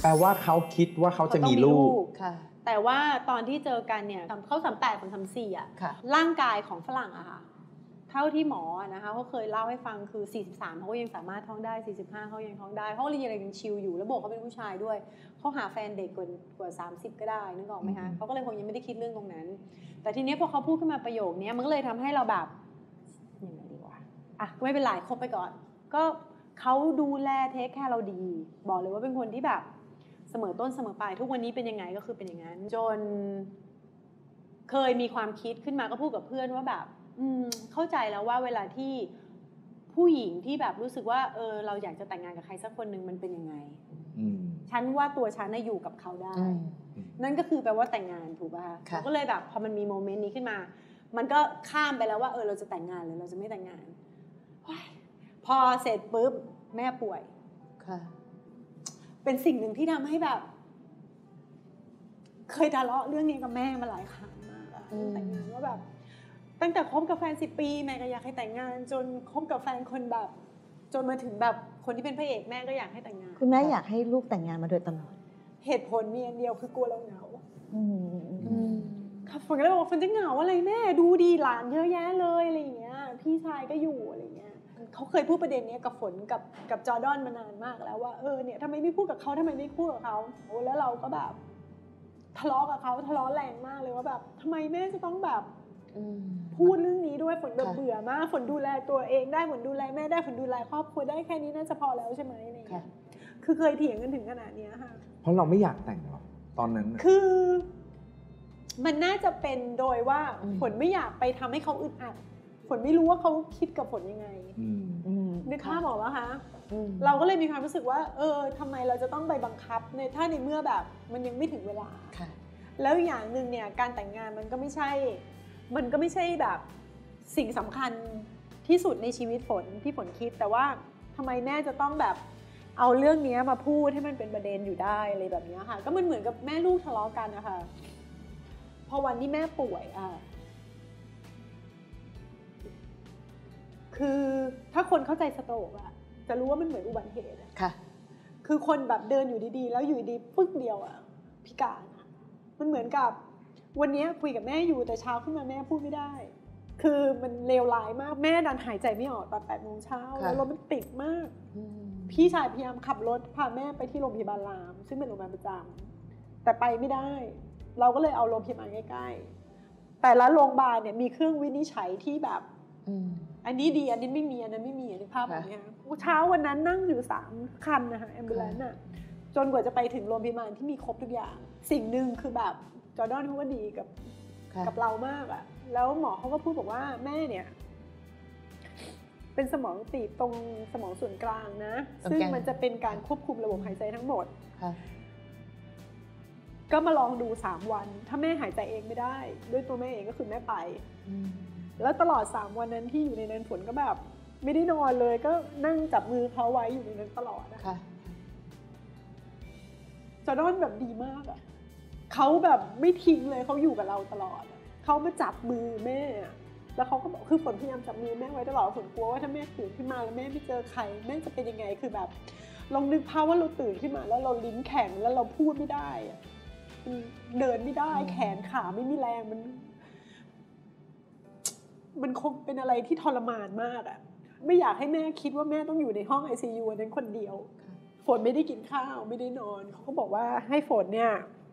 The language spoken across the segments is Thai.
ลว่าเขาคิดว่าเขาจะมีลูกค่ะแต่ว่าตอนที่เจอกันเนี่ยเขา38ผม34อ่ะร่างกายของฝรั่งอะค่ะเท่าที่หมอนะคะเขาเคยเล่าให้ฟังคือ43เขาก็ยังสามารถท้องได้45เขายังท้องได้เขาเรียนอะไรยังชิลอยู่แล้วบอกเขาเป็นผู้ชายด้วยเขาหาแฟนเด็กกว่า30ก็ได้นึกออกไหมคะเขาก็เลยคงยังไม่ได้คิดเรื่องตรงนั้นแต่ทีนี้พอเขาพูดขึ้นมาประโยคนี้มันก็เลยทำให้เราแบบยังไงดีวะอ่ะไม่เป็นไรคบไปก่อนก็เขาดูแลเทคแคร์เราดีบอกเลยว่าเป็นคนที่แบบเสมอต้นเสมอปลายทุกวันนี้เป็นยังไงก็คือเป็นอย่างนั้นจนเคยมีความคิดขึ้นมาก็พูดกับเพื่อนว่าแบบเข้าใจแล้วว่าเวลาที่ผู้หญิงที่แบบรู้สึกว่าเราอยากจะแต่งงานกับใครสักคนหนึ่งมันเป็นยังไงฉันว่าตัวฉันน่ะอยู่กับเขาได้นั่นก็คือแปลว่าแต่งงานถูกป่ะคะก็เลยแบบพอมันมีโมเมนต์นี้ขึ้นมามันก็ข้ามไปแล้วว่าเราจะแต่งงานหรือเราจะไม่แต่งงานพอเสร็จปุ๊บแม่ป่วยเป็นสิ่งหนึ่งที่ทำให้แบบเคยทะเลาะเรื่องนี้กับแม่มาหลายครั้งมากแต่งงานว่าแบบตั้งแต่คบกับแฟน10 ปีแม่ก็อยากให้แต่งงานจนคบกับแฟนคนแบบจนมาถึงแบบคนที่เป็นพระเอกแม่ก็อยากให้แต่งงานคุณแม่อยากให้ลูกแต่งงานมาโดยตลอดเหตุผลมีอันเดียวคือกลัวเราเหงาฝนก็เลยบอกฝนจะเหงาอะไรแม่ดูดีหลานเยอะแยะเลยอะไรอย่างเงี้ยพี่ชายก็อยู่อะไรเงี้ยเขาเคยพูดประเด็นนี้กับฝนกับจอร์แดนมานานมากแล้วว่าเนี่ยทำไมไม่พูดกับเขาทำไมไม่พูดกับเขาแล้วเราก็แบบทะเลาะกับเขาทะเลาะแรงมากเลยว่าแบบทำไมแม่จะต้องแบบพูดเรื่องนี้ด้วยฝนแบบเบื่อมากฝนดูแลตัวเองได้ฝนดูแลแม่ได้ฝนดูแลครอบครัวได้แค่นี้น่าจะพอแล้วใช่ไหมอะไรอย่างเงี้ยคือเคยเถียงกันถึงขนาดนี้ค่ะเพราะเราไม่อยากแต่งหรอกตอนนั้นคือมันน่าจะเป็นโดยว่าฝนไม่อยากไปทำให้เขาอึดอัดฝนไม่รู้ว่าเขาคิดกับฝนยังไงนึกภาพออกแล้วคะเราก็เลยมีความรู้สึกว่าทำไมเราจะต้องไปบังคับในเมื่อแบบมันยังไม่ถึงเวลาแล้วอย่างนึงเนี่ยการแต่งงานมันก็ไม่ใช่แบบสิ่งสำคัญที่สุดในชีวิตฝนที่ฝนคิดแต่ว่าทำไมแม่จะต้องแบบเอาเรื่องนี้มาพูดให้มันเป็นประเด็นอยู่ได้อะไรแบบนี้ค่ะก็มันเหมือนกับแม่ลูกทะเลาะกันนะคะพอวันที่แม่ป่วยคือถ้าคนเข้าใจสโตรกจะรู้ว่ามันเหมือนอุบัติเหตุค่ะคือคนแบบเดินอยู่ดีๆแล้วอยู่ดีปึ๊กเดียวพิการมันเหมือนกับวันนี้คุยกับแม่อยู่แต่เช้าขึ้นมาแม่พูดไม่ได้คือมันเลวร้ายมากแม่ดันหายใจไม่ออกตอน8 โมงเช้าแล้วรถมันติดมากพี่ชายพยายามขับรถพาแม่ไปที่โรงพยาบาลรามซึ่งเป็นโรงพยาบาลประจำแต่ไปไม่ได้เราก็เลยเอาโรงพยาบาลใกล้ๆแต่ละโรงพยาบาลเนี่ยมีเครื่องวินิจฉัยที่แบบอันนี้ดีอันนี้ไม่มีอันนั้นไม่มีในภาพแบบนี้เช้าวันนั้นนั่งอยู่3 คันนะคะแอมบูเลนซ์จนกว่าจะไปถึงโรงพยาบาลที่มีครบทุกอย่างสิ่งหนึ่งคือแบบจอร์แดนเขาก็ดีกับเรามากแล้วหมอเขาก็พูดบอกว่าแม่เนี่ยเป็นสมองตีบตรงสมองส่วนกลางนะซึ่งมันจะเป็นการควบคุมระบบหายใจทั้งหมดก็มาลองดู3 วันถ้าแม่หายใจเองไม่ได้ด้วยตัวแม่เองก็คือแม่ไปแล้วตลอด3 วันนั้นที่อยู่ในนั้นฝนก็แบบไม่ได้นอนเลยก็นั่งจับมือเขาไว้อยู่ในนั้นตลอดจอร์แดนแบบดีมากเขาแบบไม่ทิ้งเลยเขาอยู่กับเราตลอดเขามาจับมือแม่แล้วเขาก็บอกคือฝนพยายามจับมือแม่ไว้ตลอดฝนกลัวว่าถ้าแม่ตื่นขึ้นมาแล้วแม่ไม่เจอใครแม่จะเป็นยังไงคือแบบลองนึกภาพว่าเราตื่นขึ้นมาแล้วเราลิ้นแข็งแล้วเราพูดไม่ได้เดินไม่ได้แขนขาไม่มีแรงมันคงเป็นอะไรที่ทรมานมากไม่อยากให้แม่คิดว่าแม่ต้องอยู่ในห้อง ICU นั้นคนเดียวฝนไม่ได้กินข้าวไม่ได้นอนเขาก็บอกว่าให้ฝนเนี่ย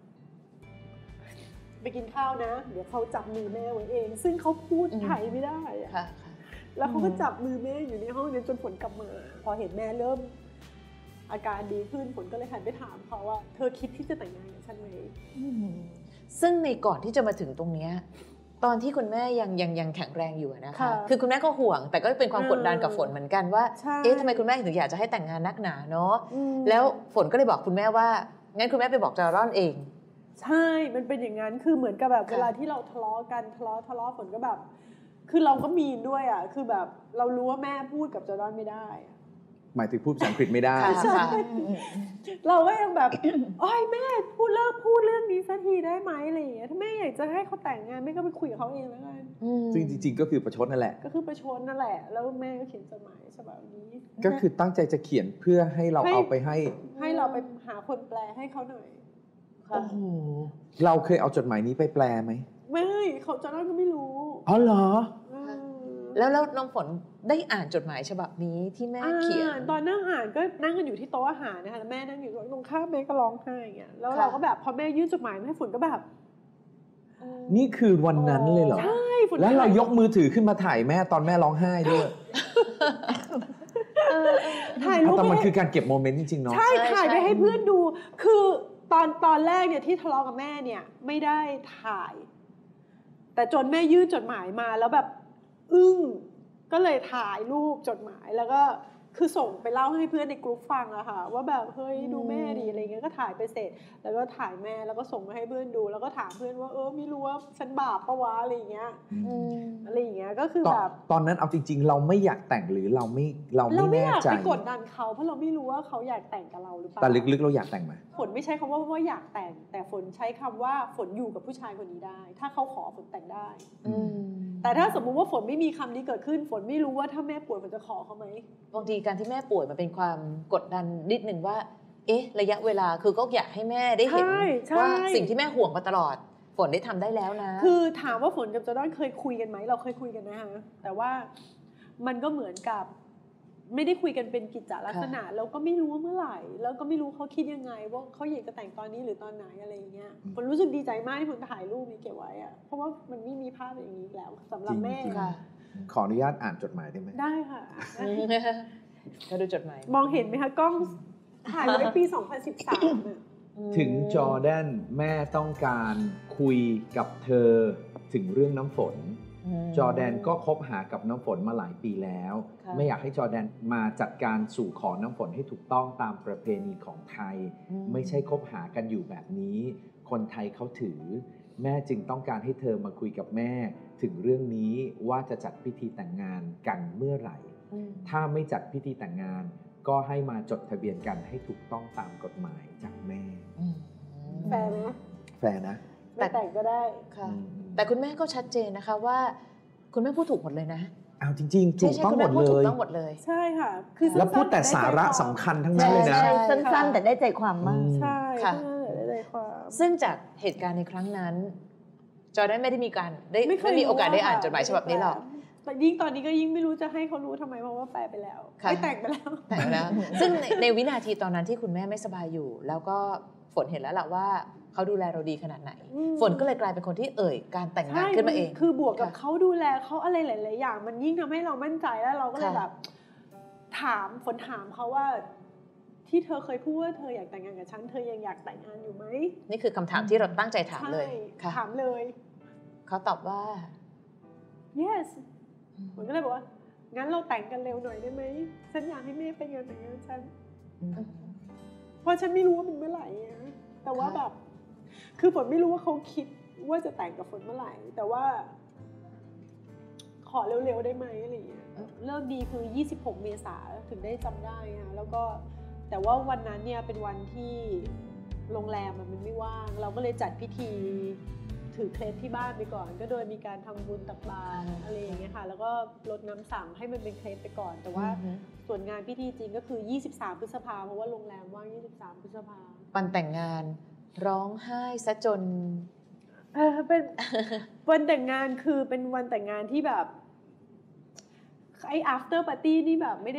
ไปกินข้าวนะเดี๋ยวเขาจับมือแม่ไว้เองซึ่งเขาพูดไทยไม่ได้แล้วเขาก็จับมือแม่อยู่ในห้องนั้นจนฝนกลับมาพอเห็นแม่เริ่มอาการดีขึ้นฝนก็เลยหันไปถามเขาว่าเธอคิดที่จะแต่งงานกับฉันไหมซึ่งในก่อนที่จะมาถึงตรงนี้ตอนที่คุณแม่ยังแข็งแรงอยู่นะคะคือคุณแม่ก็ห่วงแต่ก็เป็นความกดดันกับฝนเหมือนกันว่าทำไมคุณแม่ถึงอยากจะให้แต่งงานนักหนาเนาะแล้วฝนก็เลยบอกคุณแม่ว่างั้นคุณแม่ไปบอกจอร์แดนเองใช่มันเป็นอย่างนั้นคือเหมือนกับแบบเวลาที่เราทะเลาะกันทะเลาะฝนก็แบบคือเราก็มีด้วยคือแบบเรารู้ว่าแม่พูดกับจอร์แดนไม่ได้หมายถึงพูดภาษาอังกฤษไม่ได้ใช่เราก็ยังแบบโอ๊ยแม่เลิกพูดเรื่องนี้สักทีได้ไหมอะไรอย่างเงี้ยถ้าแม่อยากจะให้เขาแต่งงานแม่ก็ไปคุยกับเขาเองแล้วกันซึ่งจริงๆก็คือประชดนั่นแหละก็คือประชดนั่นแหละแล้วแม่ก็เขียนจดหมายฉบับนี้ก็คือตั้งใจจะเขียนเพื่อให้เราเอาไปให้เราไปหาคนแปลให้เขาหน่อยโอ้โหเราเคยเอาจดหมายนี้ไปแปลไหมไม่เขาจอร์แดนก็ไม่รู้อ๋อเหรอแล้วน้องฝนได้อ่านจดหมายฉบับนี้ที่แม่เขียนตอนนั่งอ่านก็นั่งกันอยู่ที่โต๊ะอาหารนะคะแล้วแม่นั่งอยู่ตรงข้ามแม่ก็ร้องไห้อย่างเงี้ยแล้วเราก็แบบพอแม่ยื่นจดหมายมาให้ฝนก็แบบนี่คือวันนั้นเลยเหรอใช่แล้วเรายกมือถือขึ้นมาถ่ายแม่ตอนแม่ร้องไห้ด้วยถ่ายรูปแต่มันคือการเก็บโมเมนต์จริงๆเนาะใช่ถ่ายไปให้เพื่อนดูคือตอนแรกเนี่ยที่ทะเลาะกับแม่เนี่ยไม่ได้ถ่ายแต่จนแม่ยื่นจดหมายมาแล้วแบบอึ้งก็เลยถ่ายรูปจดหมายแล้วก็คือส่งไปเล่าให้เพื่อนในกลุ่มฟังอะค่ะว่าแบบเฮ้ยดูแม่ดีอะไรเงี้ยก็ถ่ายไปเสร็จแล้วก็ถ่ายแม่แล้วก็ส่งมาให้เพื่อนดูแล้วก็ถามเพื่อนว่าไม่รู้ว่าฉันบาปปะวะอะไรเงี้ยอะไรอย่างเงี้ยก็คือแบบตอนนั้นเอาจริงๆเราไม่อยากแต่งหรือเราไม่แน่ใจเราไม่อยากไปกดดันเขาเพราะเราไม่รู้ว่าเขาอยากแต่งกับเราหรือเปล่าแต่ลึกๆเราอยากแต่งไหมฝนไม่ใช่คำว่าอยากแต่งแต่ฝนใช้คำว่าฝนอยู่กับผู้ชายคนนี้ได้ถ้าเขาขอฝนแต่งได้แต่ถ้าสมมุติว่าฝนไม่มีคำนี้เกิดขึ้นฝนไม่รู้ว่าถ้าแม่ป่วยฝนจะขอเขาไหมบางทีการที่แม่ป่วยมันเป็นความกดดันนิดนึงว่าระยะเวลาคือก็อยากให้แม่ได้เห็นว่าสิ่งที่แม่ห่วงมาตลอดฝนได้ทำได้แล้วนะคือถามว่าฝนกับจอร์แดนเคยคุยกันไหมเราเคยคุยกันนะคะแต่ว่ามันก็เหมือนกับไม่ได้คุยกันเป็นกิจจลักษณะแล้วก็ไม่รู้ว่าเมื่อไหร่แล้วก็ไม่รู้เขาคิดยังไงว่าเขาอยากจะแต่งตอนนี้หรือตอนไหนอะไรอย่างเงี้ยฝนรู้สึกดีใจมากที่ฝนถ่ายรูปนี้เก็บไว้อะเพราะว่ามันไม่มีภาพอย่างนี้แล้วสำหรับแม่ค่ะขออนุญาตอ่านจดหมายได้ไหมได้ค่ะก็ดูจดหมายมองเห็นไหมคะกล้องถ่ายไว้ปี 2013 ถึงจอร์แดนแม่ต้องการคุยกับเธอถึงเรื่องน้ำฝนจอร์แดนก็คบหากับน้ำฝนมาหลายปีแล้วไม่อยากให้จอร์แดนมาจัดการสู่ขอน้ำฝนให้ถูกต้องตามประเพณีของไทยไม่ใช่คบหากันอยู่แบบนี้คนไทยเขาถือแม่จึงต้องการให้เธอมาคุยกับแม่ถึงเรื่องนี้ว่าจะจัดพิธีแต่งงานกันเมื่อไหร่ถ้าไม่จัดพิธีแต่งงานก็ให้มาจดทะเบียนกันให้ถูกต้องตามกฎหมายจากแม่แฟร์ไหมแฟร์นะแต่งก็ได้ค่ะแต่คุณแม่ก็ชัดเจนนะคะว่าคุณแม่พูดถูกหมดเลยนะเอาจริงๆถูกต้องหมดเลยใช่ค่ะคือแล้วพูดแต่สาระสำคัญทั้งนั้นเลยนะสั้นๆแต่ได้ใจความมากใช่ค่ะได้ใจความซึ่งจากเหตุการณ์ในครั้งนั้นจอร์แดนไม่ได้ไม่มีโอกาสได้อ่านจดหมายฉบับนี้หรอกแต่ยิ่งตอนนี้ก็ยิ่งไม่รู้จะให้เขารู้ทำไมเพราะว่าแปลไปแล้วไม่แต่งไปแล้วซึ่งในวินาทีตอนนั้นที่คุณแม่ไม่สบายอยู่แล้วก็ฝนเห็นแล้วล่ะว่าเขาดูแลเราดีขนาดไหนฝนก็เลยกลายเป็นคนที่การแต่งงานขึ้นมาเองคือบวกกับเขาดูแลเขาอะไรหลายๆอย่างมันยิ่งทำให้เรามั่นใจแล้วเราก็เลยแบบฝนถามเขาว่าที่เธอเคยพูดว่าเธออยากแต่งงานกับฉันเธอยังอยากแต่งงานอยู่ไหมนี่คือคำถามที่เราตั้งใจถามเลยถามเลยเขาตอบว่า yes ฝนก็เลยบอกว่างั้นเราแต่งกันเร็วหน่อยได้ไหมฉันอยากให้แม่ไปงานแต่งงานฉันเพราะฉันไม่รู้ว่ามันเมื่อไหร่แต่ว่าแบบคือฝนไม่รู้ว่าเขาคิดว่าจะแต่งกับฝนเมื่อไหร่แต่ว่าขอเร็วๆได้ไหมอะไรอย่างเงี้ยเลิกดีคือ26เมษายนถึงได้จำได้ค่ะแล้วก็แต่ว่าวันนั้นเนี่ยเป็นวันที่โรงแรมมันไม่ว่างเราก็เลยจัดพิธีถือเคล็ดที่บ้านไปก่อนก็โดยมีการทำบุญตักบาตรอะไรอย่างเงี้ยค่ะแล้วก็รดน้ำสังให้มันเป็นเคล็ดไปก่อนแต่ว่าส่วนงานพิธีจริงก็คือ23พฤษภาเพราะว่าโรงแรมว่าง23พฤษภาวันแต่งงานร้องไห้ซะจนเป็นวันแต่งงานคือเป็นวันแต่งงานที่แบบไอ้ after party นี่แบบไม่ได้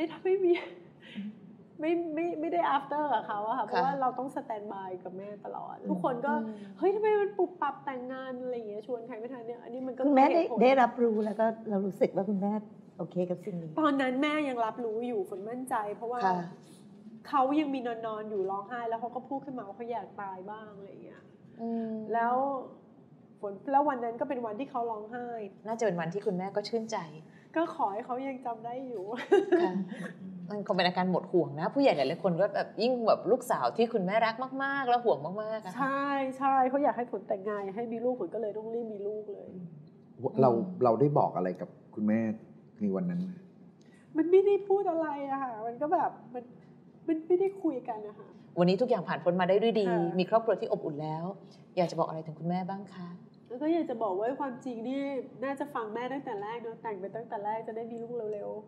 ไม่ได้ after กับเขาอะค่ะเพราะว่าเราต้องสแตนบายกับแม่ตลอดทุกคนก็เฮ้ยทำไมมันปุบปับแต่งงานอะไรอย่างเงี้ยชวนใครไม่ทันเนี่ยอันนี้มันก็คุณแม่ได้รับรู้แล้วก็เรารู้สึกว่าคุณแม่โอเคกับสิ่งนี้ตอนนั้นแม่ยังรับรู้อยู่ฝนมั่นใจเพราะว่าเขายังมีนอนอยู่ร้องไห้แล้วเขาก็พูดขึ้นมาว่าเขาอยากตายบ้างอะไรอย่างเงี้ยแล้ววันนั้นก็เป็นวันที่เขาร้องไห้น่าจะเป็นวันที่คุณแม่ก็ชื่นใจก็ขอให้เขายังจำได้อยู่มันคงเป็นอาการหมดห่วงนะผู้ใหญ่หลายๆคนก็แบบยิ่งแบบลูกสาวที่คุณแม่รักมากๆแล้วห่วงมากๆใช่ใช่เขาอยากให้ผลแต่งงานให้มีลูกผลก็เลยต้องรีบมีลูกเลยเราได้บอกอะไรกับคุณแม่ในวันนั้นมันไม่ได้พูดอะไรอะค่ะมันก็แบบมันไม่ได้คุยกันนะคะวันนี้ทุกอย่างผ่านพ้นมาได้ด้วยดีมีครอบครัวที่อบอุ่นแล้วอยากจะบอกอะไรถึงคุณแม่บ้างคะแล้วก็อยากจะบอกว่าความจริงนี่น่าจะฟังแม่ตั้งแต่แรกเนาะแต่งไปตั้งแต่แรกจะได้มีลูกเร็ว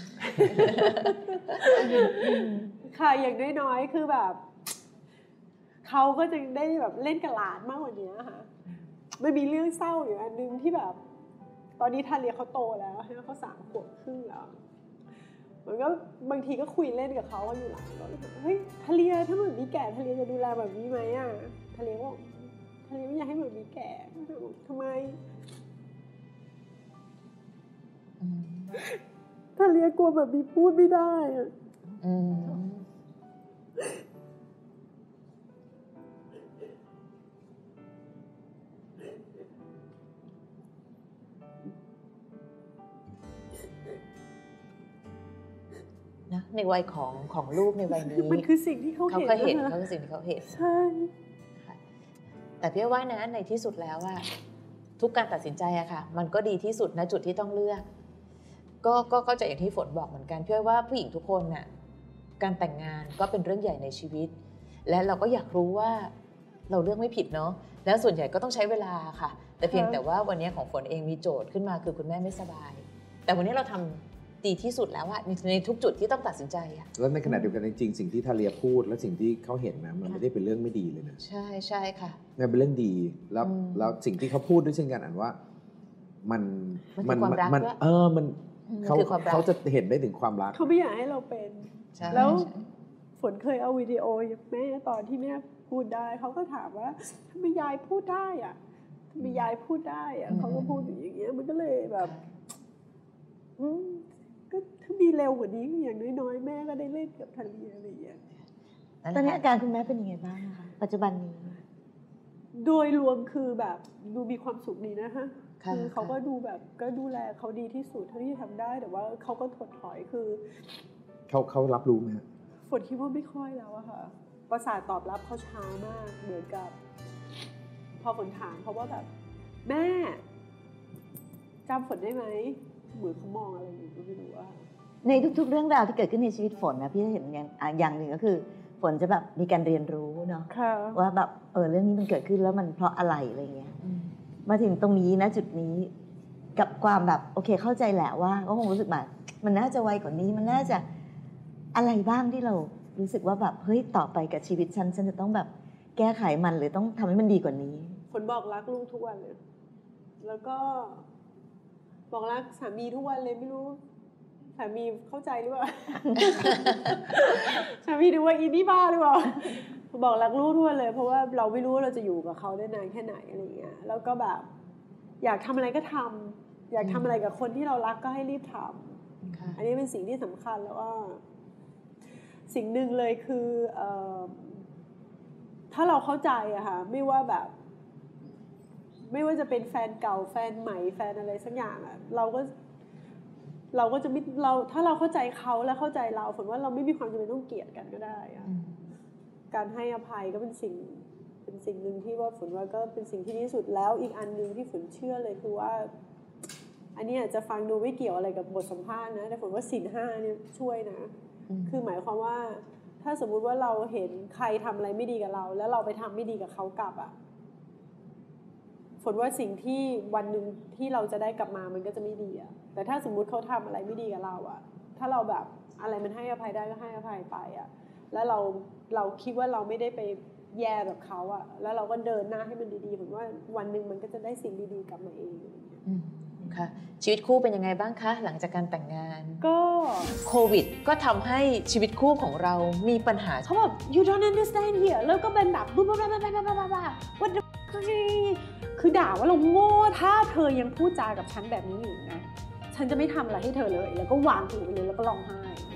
ๆค่ะอย่างน้อยๆคือแบบเขาก็จะได้แบบเล่นกับหลานมากกว่านี้ค่ะมันมีเรื่องเศร้าอยู่อันนึงที่แบบตอนนี้ทาเลียเขาโตแล้วเขา3 ขวบครึ่งแล้วมันก็บางทีก็คุยเล่นกับเขาอยู่หลังรถเฮ้ยทาเลียถ้าเหมือนมีแก่ทาเลียจะดูแลแบบนี้ไหมอ่ะทาเลียบอกทาเลียไม่อยากให้เหมือนมีแก่ทำไมทาเลียกลัวแบบมีพูดไม่ได้อ่ะนะในวัยของลูกในวัยนี้มันคือสิ่งที่เขาเห็นเขาคือสิ่งที่เขาเห็นใช่แต่พี่ว่านะในที่สุดแล้วว่าทุกการตัดสินใจอะค่ะมันก็ดีที่สุดณจุดที่ต้องเลือกก็เข้าใจอย่างที่ฝนบอกเหมือนกันพี่ว่าผู้หญิงทุกคนน่ะการแต่งงานก็เป็นเรื่องใหญ่ในชีวิตและเราก็อยากรู้ว่าเราเลือกไม่ผิดเนาะแล้วส่วนใหญ่ก็ต้องใช้เวลาค่ะแต่เพียงแต่ว่าวันนี้ของฝนเองมีโจทย์ขึ้นมาคือคุณแม่ไม่สบายแต่วันนี้เราทำดีที่สุดแล้วอะในทุกจุดที่ต้องตัดสินใจอะแล้วในขณะเดียวกันจริงๆสิ่งที่ทาเลียพูดและสิ่งที่เขาเห็นนะมันไม่ได้เป็นเรื่องไม่ดีเลยนะใช่ใช่ค่ะมันเป็นเรื่องดีแล้วสิ่งที่เขาพูดด้วยเช่นกันว่ามันเขาจะเห็นได้ถึงความรักเขาไม่อยากให้เราเป็นแล้วฝนเคยเอาวิดีโอแม่ตอนที่แม่พูดได้เขาก็ถามว่าทำไมยายพูดได้อะทำไมยายพูดได้อะเขาก็พูดอย่างเงี้ยมันก็เลยแบบก็ถ้ามีเร็วกว่านี้อย่างน้อยๆแม่ก็ได้เล่นกับทาเลียอะไรอย่างเงี้ยตอนนี้อาการคุณแม่เป็นยังไงบ้างคะปัจจุบันนี้โดยรวมคือแบบดูมีความสุขดีนะคะคือเขาก็ดูแบบก็ดูแลเขาดีที่สุดเท่าที่ทำได้แต่ว่าเขาก็ถดถอยคือเขารับรู้ไหมฝนคิดว่าไม่ค่อยแล้วอะค่ะประสาทตอบรับเขาช้ามากเหมือนกับพอฝนถามเขาว่าแบบแม่จำฝนได้ไหมเหมือนเขามองอะไรอยู่ก็ไม่รู้ว่าในทุกๆเรื่องราวที่เกิดขึ้นในชีวิตฝนนะพี่เห็นอย่างหนึ่งก็คือฝนจะแบบมีการเรียนรู้เนาะว่าแบบเรื่องนี้มันเกิดขึ้นแล้วมันเพราะอะไรอะไรเงี้ยมาถึงตรงนี้นะจุดนี้กับความแบบโอเคเข้าใจแหละว่าก็คงรู้สึกแบบมันน่าจะไวกว่านี้มันน่าจะอะไรบ้างที่เรารู้สึกว่าแบบเฮ้ยต่อไปกับชีวิตฉันจะต้องแบบแก้ไขมันหรือต้องทำให้มันดีกว่านี้ฝนบอกรักลูกทุกวันเลยแล้วก็บอกรักสามีทุกวันเลยไม่รู้สามีเข้าใจหรือเปล่า สามีดูว่าอีนี่บ้าหรือเปล่าบอกรักลูกทุกวันเลยเพราะว่าเราไม่รู้ว่าเราจะอยู่กับเขาได้นานแค่ไหนอะไรเงี้ยแล้วก็แบบอยากทำอะไรก็ทำอยากทำอะไรกับคนที่เรารักก็ให้รีบทำอันนี้เป็นสิ่งที่สำคัญแล้วก็สิ่งหนึ่งเลยคือถ้าเราเข้าใจอะค่ะไม่ว่าจะเป็นแฟนเก่าแฟนใหม่แฟนอะไรสักอย่างอะเราก็จะไม่เราถ้าเราเข้าใจเขาและเข้าใจเราฝนว่าเราไม่มีความจำเป็นต้องเกลียดกันก็ได้อะการให้อภัยก็เป็นสิ่งหนึ่งที่ว่าฝนว่าก็เป็นสิ่งที่ดีที่สุดแล้วอีกอันนึงที่ฝนเชื่อเลยคือว่าอันนี้อาจจะฟังดูไม่เกี่ยวอะไรกับบทสัมภาษณ์นะแต่ฝนว่าศีล 5เนี่ยช่วยนะคือหมายความว่าถ้าสมมุติว่าเราเห็นใครทำอะไรไม่ดีกับเราแล้วเราไปทำไม่ดีกับเขากลับอะฝนว่าสิ่งที่วันหนึ่งที่เราจะได้กลับมามันก็จะไม่ดีอะแต่ถ้าสมมุติเขาทำอะไรไม่ดีกับเราอะถ้าเราแบบอะไรมันให้อภัยได้ก็ให้อภัยไปอะแล้วเราคิดว่าเราไม่ได้ไปแย่แบบเขาอะแล้วเราก็เดินหน้าให้มันดีๆผมว่าวันหนึ่งมันก็จะได้สิ่งดีๆกลับมาเองค่ะชีวิตคู่เป็นยังไงบ้างคะหลังจากการแต่งงานก็โควิดก็ทำให้ชีวิตคู่ของเรามีปัญหาเขาแบบ you don't understand here แล้วก็เป็นแบบบ้าwhat the คือด่าว่าเราโง่ถ้าเธอยังพูดจากับฉันแบบนี้อยู่นะฉันจะไม่ทำอะไรให้เธอเลยแล้วก็วางหูไปเลยแล้วก็ร้องไห้